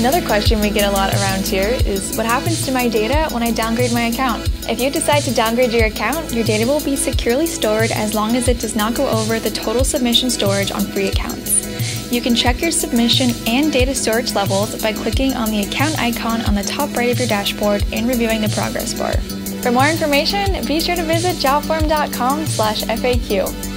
Another question we get a lot around here is what happens to my data when I downgrade my account? If you decide to downgrade your account, your data will be securely stored as long as it does not go over the total submission storage on free accounts. You can check your submission and data storage levels by clicking on the account icon on the top right of your dashboard and reviewing the progress bar. For more information, be sure to visit jotform.com/FAQ.